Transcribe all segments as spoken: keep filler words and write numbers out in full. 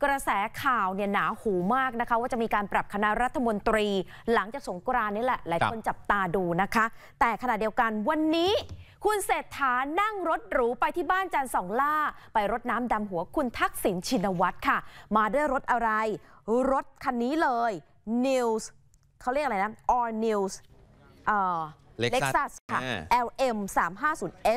กระแสข่าวเนี่ยหนาหูมากนะคะว่าจะมีการปรับคณะรัฐมนตรีหลังจากสงกรานต์นี่แหละหลายคนจับตาดูนะคะแต่ขณะเดียวกันวันนี้คุณเศรษฐานั่งรถหรูไปที่บ้านจันทร์สองล่าไปรดน้ำดำหัวคุณทักษิณชินวัตรค่ะมาด้วยรถอะไรรถคันนี้เลย News เขาเรียกอะไรนะ All News เอ่อ Lexus ค่ะ แอล เอ็ม สามห้าศูนย์ เอช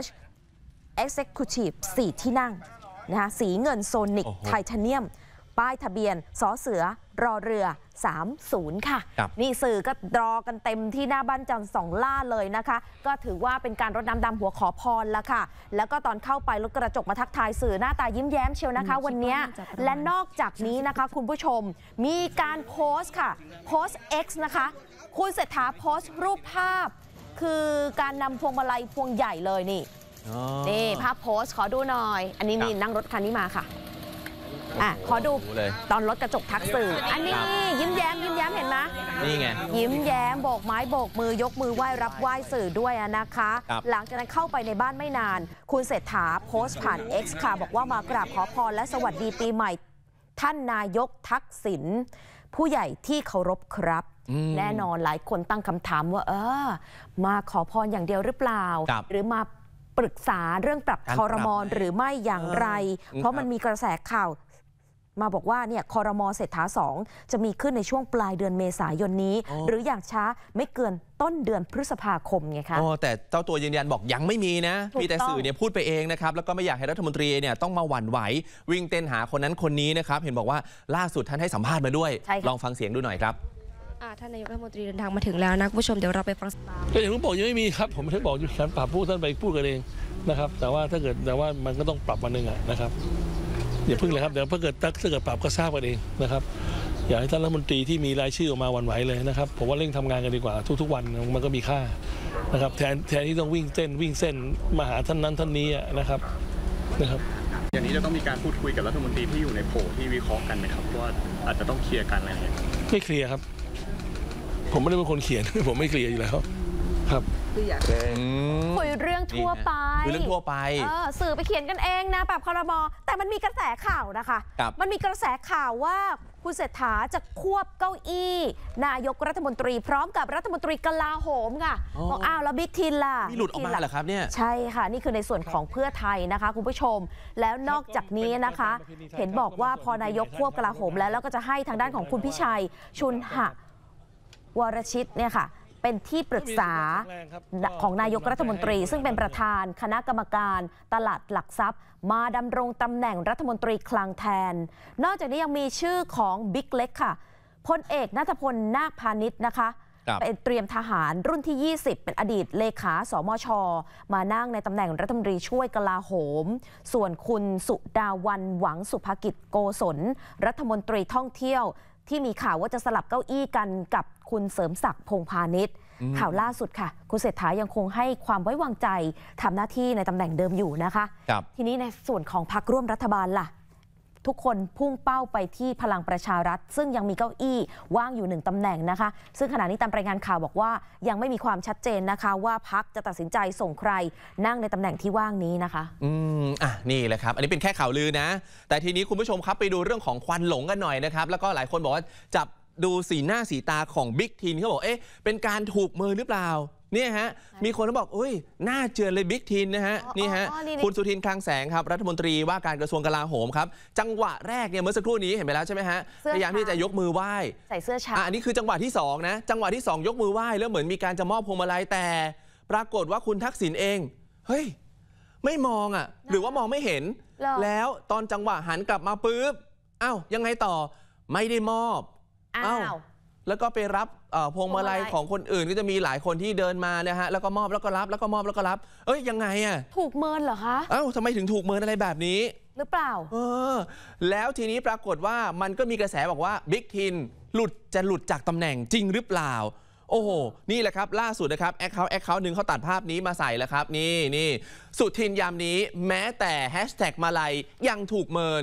Executive สี่ที่นั่งนะคะสีเงินโซนิกไทเทเนียมป้ายทะเบียนสอเสือรอเรือสามสิบค่ะนี่สื่อก็รอกันเต็มที่หน้าบ้านจันทร์สองล่าเลยนะคะก็ถือว่าเป็นการรดน้ำดำหัวขอพรละค่ะแล้วก็ตอนเข้าไปรถกระจกมาทักทายสื่อหน้าตายิ้มแย้มเชียวนะคะวันนี้และนอกจากนี้นะคะคุณผู้ชมมีการโพสต์ค่ะโพสต์ X นะคะคุณเศรษฐาโพสต์รูปภาพคือการนำพวงมาลัยพวงใหญ่เลยนี่นี่ภาพโพสต์ขอดูหน่อยอันนี้นี่นั่งรถคันนี้มาค่ะอ่ะขอดูตอนรถกระจกทักสื่ออันนี้ยิ้มแย้มยิ้มแย้มเห็นไหมนี่ไงยิ้มแย้มโบกไม้โบกมือยกมือไหว้รับไหว้สื่อด้วยนะคะหลังจากนั้นเข้าไปในบ้านไม่นานคุณเศรษฐาโพสต์ผ่าน X ค่ะบอกว่ามากราบขอพรและสวัสดีปีใหม่ท่านนายกทักษิณผู้ใหญ่ที่เคารพครับแน่นอนหลายคนตั้งคำถามว่าเออมาขอพรอย่างเดียวหรือเปล่าหรือมาปรึกษาเรื่องปรับครม.หรือไม่อย่างไรเพราะมันมีกระแสข่าวมาบอกว่าเนี่ยครม.เศรษฐาสองจะมีขึ้นในช่วงปลายเดือนเมษายนนี้หรืออย่างช้าไม่เกินต้นเดือนพฤษภาคมไงคะอ๋อแต่เจ้าตัวยืนยันบอกยังไม่มีนะมีแต่สื่อเนี่ยพูดไปเองนะครับแล้วก็ไม่อยากให้รัฐมนตรีเนี่ยต้องมาหวั่นไหววิ่งเต้นหาคนนั้นคนนี้นะครับเห็นบอกว่าล่าสุดท่านให้สัมภาษณ์มาด้วยลองฟังเสียงดูหน่อยครับท่านนายกรัฐมนตรีเดินทางมาถึงแล้วนะคุณผู้ชมเดี๋ยวเราไปฟังก็อย่างที่บอกยังไม่มีครับผมถึงบอกอยู่การปรับพูดท่านไปพูดกันเองนะครับแต่ว่าถ้าเกิดแต่ว่ามันก็ต้องปรับมาหนึ่งนะครับอย่าพึ่งเลยครับเดี๋ยวถ้าเกิดถ้าเกิดปรับก็ทราบกันเองนะครับอยากให้ท่านรัฐมนตรีที่มีรายชื่อออกมาหวั่นไหวเลยนะครับผมว่าเร่งทำงานกันดีกว่าทุกๆวันมันก็มีค่านะครับแทนแทนที่ต้องวิ่งเต้นวิ่งเส้นมาหาท่านนั้นท่านนี้นะครับนะครับอย่างนี้จะต้องมีการพูดคุยกับรัฐมนตรีที่อยู่ในโผที่วิเคราะห์กันไหมครับว่าอาจจะต้องเคลียร์กันอะไรอย่างเงี้ยไม่เคลียร์ครับผมไม่ได้เป็นคนเขียนผมไม่เคลียร์อยู่แล้วครับคุยเรื่องทั่วไปคุยเรื่องทั่วไปสื่อไปเขียนกันเองนะปรับครม.แต่มันมีกระแสข่าวนะคะมันมีกระแสข่าวว่าคุณเศรษฐาจะควบเก้าอี้นายกรัฐมนตรีพร้อมกับรัฐมนตรีกลาโหมค่ะบอกอ้าวแล้วบิ๊กทินล่ะมีหลุดออกมาเหรอครับเนี่ยใช่ค่ะนี่คือในส่วนของเพื่อไทยนะคะคุณผู้ชมแล้วนอกจากนี้นะคะเห็นบอกว่าพอนายกควบกลาโหมแล้วแล้วก็จะให้ทางด้านของคุณพิชัยชุนหะวรชิตเนี่ยค่ะเป็นที่ปรึกษาของนายกรัฐมนตรีซึ่งเป็นประธานคณะกรรมการตลาดหลักทรัพย์มาดำรงตำแหน่งรัฐมนตรีคลังแทนนอกจากนี้ยังมีชื่อของบิ๊กเล็กค่ะพลเอกณัฐพลนาคพาณิชย์นะคะเป็นเตรียมทหารรุ่นที่ยี่สิบเป็นอดีตเลขาสมช.มานั่งในตำแหน่งรัฐมนตรีช่วยกลาโหมส่วนคุณสุดาวันหวังสุภกิจโกศลรัฐมนตรีท่องเที่ยวที่มีข่าวว่าจะสลับเก้าอี้กันกับคุณเสริมศักดิ์พงษ์พาณิชย์ข่าวล่าสุดค่ะคุณเศรษฐายังคงให้ความไว้วางใจทำหน้าที่ในตำแหน่งเดิมอยู่นะคะทีนี้ในส่วนของพรรคร่วมรัฐบาลล่ะทุกคนพุ่งเป้าไปที่พลังประชารัฐซึ่งยังมีเก้าอี้ว่างอยู่หนึ่งตำแหน่งนะคะซึ่งขณะนี้ตามรายงานข่าวบอกว่ายังไม่มีความชัดเจนนะคะว่าพรรคจะตัดสินใจส่งใครนั่งในตำแหน่งที่ว่างนี้นะคะอืมอ่ะนี่แหละครับอันนี้เป็นแค่ข่าวลือนะแต่ทีนี้คุณผู้ชมครับไปดูเรื่องของควันหลงกันหน่อยนะครับแล้วก็หลายคนบอกว่าจับดูสีหน้าสีตาของบิ๊กทินเขาบอกเอ๊ะเป็นการถูกมือหรือเปล่าเนี่ยฮะมีคนเขาบอกอุ้ยน่าเจือนเลยบิ๊กทินนะฮะนี่ฮะคุณสุทินคลังแสงครับรัฐมนตรีว่าการกระทรวงกลาโหมครับจังหวะแรกเนี่ยเมื่อสักครู่นี้เห็นไปแล้วใช่ไหมฮะพยายามที่จะยกมือไหว้ใส่เสื้อช้างอันนี้คือจังหวะที่สองนะจังหวะที่สองยกมือไหว้แล้วเหมือนมีการจะมอบพวงมาลัยแต่ปรากฏว่าคุณทักษิณเองเฮ้ยไม่มองอ่ะหรือว่ามองไม่เห็นแล้วตอนจังหวะหันกลับมาปุ๊บอ้าวยังไงต่อไม่ได้มอบอ้าวแล้วก็ไปรับพวงมาลัยของคนอื่นก็จะมีหลายคนที่เดินมานะฮะแล้วก็มอบแล้วก็รับแล้วก็มอบแล้วก็รับเอ้ยยังไงอ่ะถูกเมินเหรอคะเอ้าทำไมถึงถูกเมินอะไรแบบนี้หรือเปล่าเออแล้วทีนี้ปรากฏว่ามันก็มีกระแสบอกว่าบิ๊กทินหลุดจะหลุดจากตำแหน่งจริงหรือเปล่าโอ้โหนี่แหละครับล่าสุดนะครับแอคเคาท์แอคเคาท์หนึ่งเขาตัดภาพนี้มาใส่แล้วครับนี่นี่สุทินยามนี้แม้แต่แฮชแท็กมาลัยยังถูกเมิน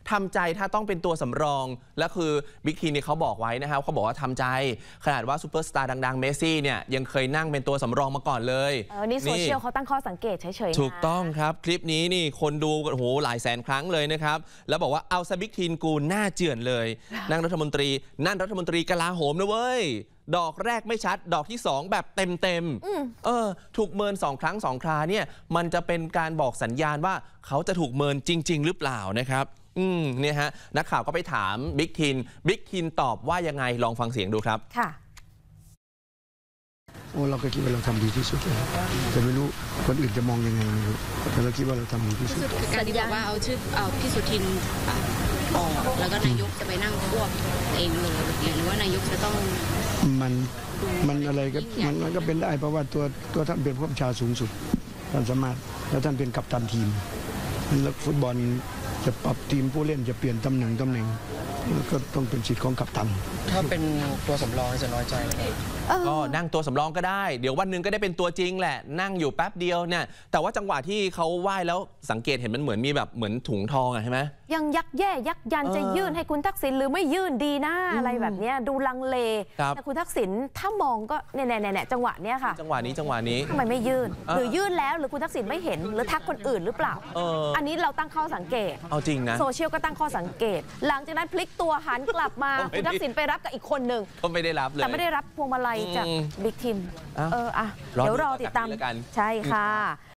ทำใจถ้าต้องเป็นตัวสำรองและคือบิ๊กทีนี่เขาบอกไว้นะครับเขาบอกว่าทำใจขนาดว่าซูเปอร์สตาร์ดังๆเมสซี่เนี่ยยังเคยนั่งเป็นตัวสำรองมาก่อนเลยเออนี่โซเชียลเขาตั้งข้อสังเกตเฉยๆถูกต้องครับคลิปนี้นี่คนดูโอ้โหหลายแสนครั้งเลยนะครับแล้วบอกว่าเอาซะบิ๊กทีนกูหน้าเจือนเลยนั่งรัฐมนตรีนั่นรัฐมนตรีกลาโหมนะเว้ยดอกแรกไม่ชัดดอกที่สองแบบเต็มเต็มเออถูกเมินสองครั้งสองคราเนี่ยมันจะเป็นการบอกสัญญาณว่าเขาจะถูกเมินจริงๆหรือเปล่านะครับอืมเนี่ยฮะนักข่าวก็ไปถามบิ๊กทินบิ๊กทินตอบว่ายังไงลองฟังเสียงดูครับค่ะโอ้เราก็คิดว่าเราทำดีที่สุดแล้วแต่ไม่รู้คนอื่นจะมองยังไงไม่รู้แต่เราคิดว่าเราทำดีที่สุดคือการที่บอกว่าเอาชื่อเอาพี่สุทินออกแล้วก็นายกจะไปนั่งควบเองเลยหรือว่านายกจะต้องมันมันอะไรก็มันมันก็เป็นได้เพราะว่าตัวตัวท่านเป็นผู้บัญชาสูงสุดท่านสามารถแล้วท่านเป็นกัปตันทีมแล้วฟุตบอลจะปรับทีมผู้เล่นจะเปลี่ยนตำแหน่งตำแหน่งก็ต้องเป็นสิทธิ์ของกัปตันถ้าเป็นตัวสำรองจะน้อยใจไหมก็นั่งตัวสำรองก็ได้เดี๋ยววันหนึ่งก็ได้เป็นตัวจริงแหละนั่งอยู่แป๊บเดียวเนี่ยแต่ว่าจังหวะที่เขาไหว้แล้วสังเกตเห็นมันเหมือนมีแบบเหมือนถุงทองอะใช่ไหมยังยักแย่ยักยันจะยื่นให้คุณทักษิณหรือไม่ยื่นดีนะอะไรแบบนี้ดูลังเลแต่คุณทักษิณถ้ามองก็เนี่ยเนี่ยจังหวะเนี้ยค่ะจังหวะนี้จังหวะนี้ทำไมไม่ยื่นหรือยื่นแล้วหรือคุณทักษิณไม่เห็นหรือทักคนอื่นหรือเปล่าอันนี้เราตั้งข้อสังเกตเอาจริงนะโซเชียลก็ตั้งข้อสังเกตหลังจากนั้นพลิกตัวหันกลับมาคุณทักษิณไปรับกับอีกคนหนึ่งก็ไม่ได้รับเลยแต่ไม่ได้รับพวงมาลัยจากบิ๊กทินเอออ่ะเดี๋ยวรอติดตามใช่ค่ะ